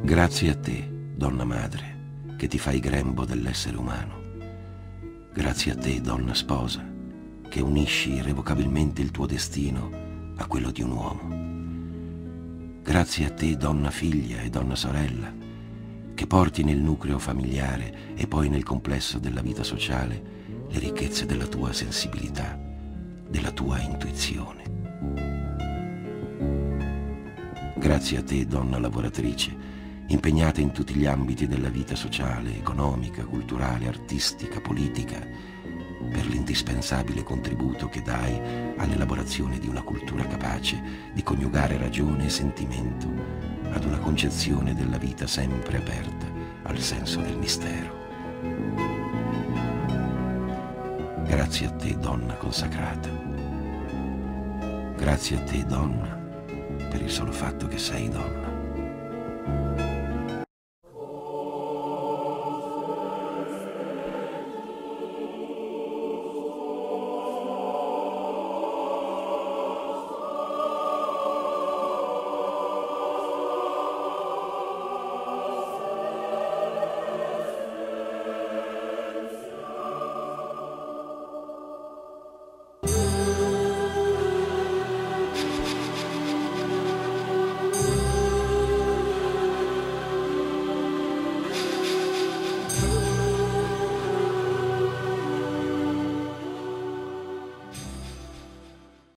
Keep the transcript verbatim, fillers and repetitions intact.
Grazie a te, donna madre, che ti fai grembo dell'essere umano. Grazie a te, donna sposa, che unisci irrevocabilmente il tuo destino a quello di un uomo. Grazie a te, donna figlia e donna sorella, che porti nel nucleo familiare e poi nel complesso della vita sociale le ricchezze della tua sensibilità, della tua intuizione. Grazie a te, donna lavoratrice, impegnata in tutti gli ambiti della vita sociale, economica, culturale, artistica, politica, per l'indispensabile contributo che dai all'elaborazione di una cultura capace di coniugare ragione e sentimento ad una concezione della vita sempre aperta al senso del mistero. Grazie a te, donna consacrata. Grazie a te, donna, per il solo fatto che sei donna.